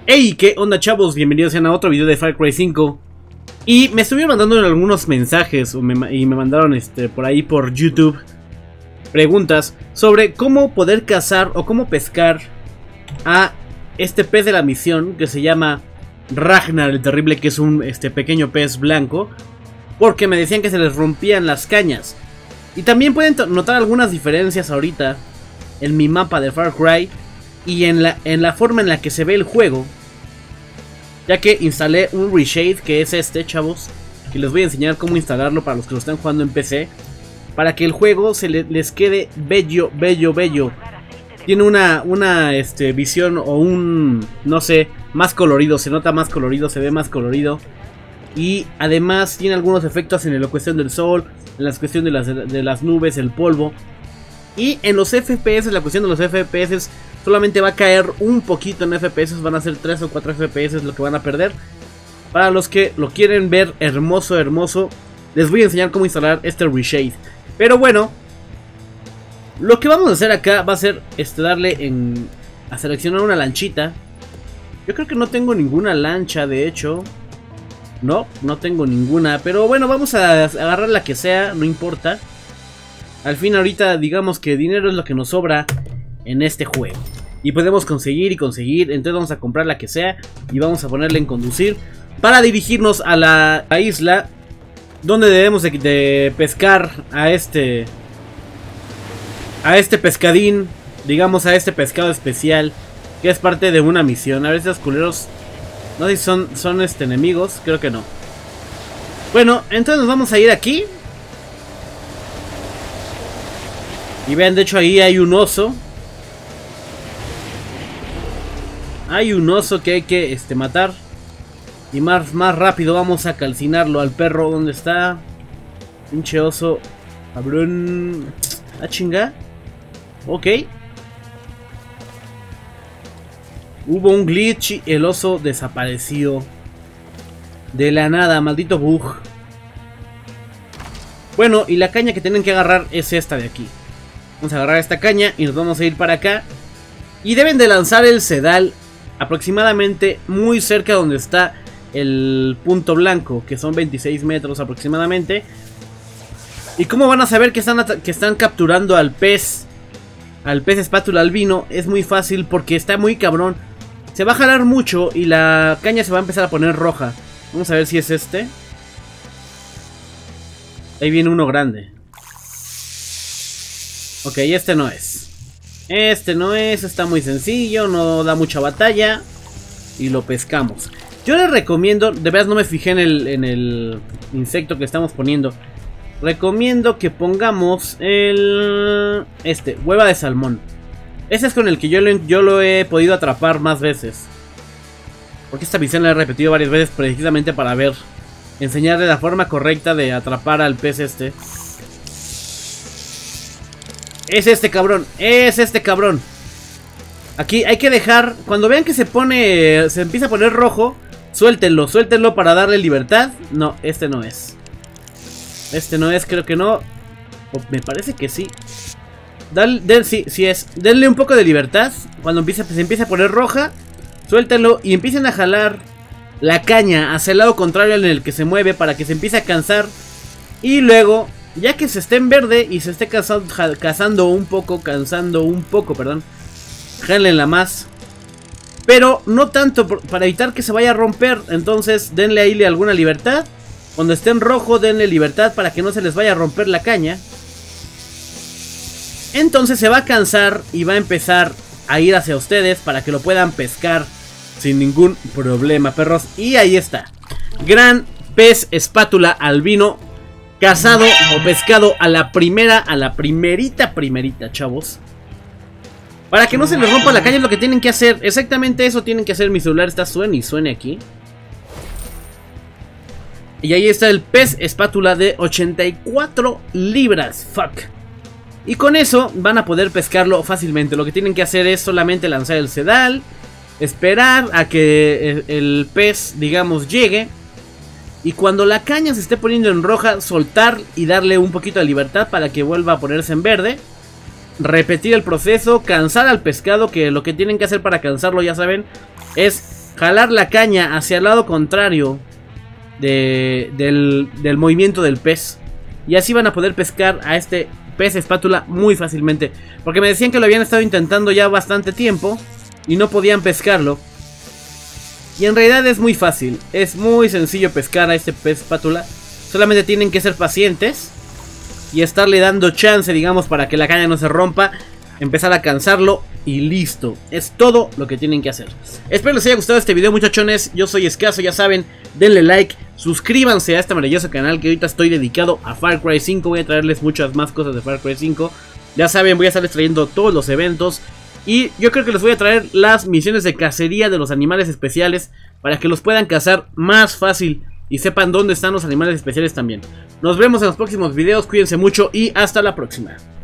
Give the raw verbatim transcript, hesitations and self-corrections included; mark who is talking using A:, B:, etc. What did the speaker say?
A: Hey, ¿qué onda, chavos? Bienvenidos a otro video de Far Cry cinco. Y me estuvieron mandando algunos mensajes o me, y me mandaron este, por ahí por YouTube preguntas sobre cómo poder cazar o cómo pescar a este pez de la misión que se llama Ragnar el Terrible, que es un este, pequeño pez blanco, porque me decían que se les rompían las cañas. Y también pueden notar algunas diferencias ahorita en mi mapa de Far Cry y en la, en la forma en la que se ve el juego, ya que instalé un reshade, que es este, chavos, que les voy a enseñar cómo instalarlo para los que lo están jugando en P C, para que el juego se le, les quede bello, bello, bello. Tiene una, una este, visión o un, no sé, más colorido, se nota más colorido, se ve más colorido. Y además tiene algunos efectos en la cuestión del sol, en la cuestión de las, de las nubes, el polvo. Y en los F P S, la cuestión de los F P S solamente va a caer un poquito en F P S, van a ser tres o cuatro F P S lo que van a perder. Para los que lo quieren ver hermoso, hermoso, les voy a enseñar cómo instalar este reshade. Pero bueno, lo que vamos a hacer acá va a ser este, darle en, a seleccionar una lanchita. Yo creo que no tengo ninguna lancha, de hecho. No, no tengo ninguna, pero bueno, vamos a agarrar la que sea, no importa. Al fin ahorita digamos que dinero es lo que nos sobra en este juego. Y podemos conseguir y conseguir, entonces vamos a comprar la que sea y vamos a ponerle en conducir para dirigirnos a la a isla donde debemos de, de pescar a este a este pescadín, digamos a este pescado especial que es parte de una misión. A ver si los culeros, no sé si son, son este, enemigos, creo que no. Bueno, entonces nos vamos a ir aquí. Y vean, de hecho ahí hay un oso. Hay un oso que hay que este, matar. Y más, más rápido vamos a calcinarlo al perro. ¿Dónde está? Pinche oso. Cabrón. ¿Ah, chinga? Ok. Hubo un glitch y el oso desapareció. De la nada, maldito bug. Bueno, y la caña que tienen que agarrar es esta de aquí. Vamos a agarrar esta caña y nos vamos a ir para acá. Y deben de lanzar el sedal aproximadamente muy cerca donde está el punto blanco, que son veintiséis metros aproximadamente. ¿Y cómo van a saber que están, que están capturando al pez? Al pez espátula albino. Es muy fácil porque está muy cabrón. Se va a jalar mucho y la caña se va a empezar a poner roja. Vamos a ver si es este. Ahí viene uno grande. Ok, este no es. Este no es, está muy sencillo, no da mucha batalla. Y lo pescamos. Yo les recomiendo, de verdad no me fijé en el, en el insecto que estamos poniendo. Recomiendo que pongamos el... Este, hueva de salmón. Ese es con el que yo lo, yo lo he podido atrapar más veces. Porque esta misión la he repetido varias veces precisamente para ver, enseñarle la forma correcta de atrapar al pez este. Es este cabrón, es este cabrón. Aquí hay que dejar, cuando vean que se pone, se empieza a poner rojo, suéltenlo, suéltenlo para darle libertad. No, este no es. Este no es, creo que no. O me parece que sí. Dale, den, sí, sí es. Denle un poco de libertad. Cuando empiece, se empieza a poner roja, suéltenlo y empiecen a jalar la caña hacia el lado contrario en el que se mueve para que se empiece a cansar. Y luego, ya que se esté en verde y se esté cazando, cazando un poco, cansando un poco, perdón, jálenla más. Pero no tanto para evitar que se vaya a romper. Entonces denle ahí alguna libertad. Cuando esté en rojo denle libertad para que no se les vaya a romper la caña. Entonces se va a cansar y va a empezar a ir hacia ustedes para que lo puedan pescar sin ningún problema, perros. Y ahí está. Gran pez espátula albino. Cazado o pescado a la primera, a la primerita, primerita, chavos. Para que no se les rompa la caña es lo que tienen que hacer. Exactamente eso tienen que hacer. Mi celular está suene y suene aquí. Y ahí está el pez espátula de ochenta y cuatro libras. Fuck. Y con eso van a poder pescarlo fácilmente. Lo que tienen que hacer es solamente lanzar el sedal, esperar a que el, el pez, digamos, llegue. Y cuando la caña se esté poniendo en roja, soltar y darle un poquito de libertad para que vuelva a ponerse en verde. Repetir el proceso, cansar al pescado, que lo que tienen que hacer para cansarlo, ya saben, es jalar la caña hacia el lado contrario de, del, del movimiento del pez. Y así van a poder pescar a este pez espátula muy fácilmente. Porque me decían que lo habían estado intentando ya bastante tiempo y no podían pescarlo. Y en realidad es muy fácil, es muy sencillo pescar a este pez espátula. Solamente tienen que ser pacientes y estarle dando chance, digamos, para que la caña no se rompa. Empezar a cansarlo y listo. Es todo lo que tienen que hacer. Espero les haya gustado este video, muchachones. Yo soy Escaso, ya saben, denle like, suscríbanse a este maravilloso canal que ahorita estoy dedicado a Far Cry cinco. Voy a traerles muchas más cosas de Far Cry cinco. Ya saben, voy a estarles trayendo todos los eventos. Y yo creo que les voy a traer las misiones de cacería de los animales especiales para que los puedan cazar más fácil y sepan dónde están los animales especiales también. Nos vemos en los próximos videos, cuídense mucho y hasta la próxima.